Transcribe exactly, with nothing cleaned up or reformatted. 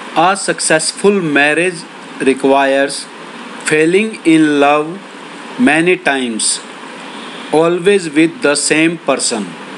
A successful marriage requires falling in love many times, always with the same person.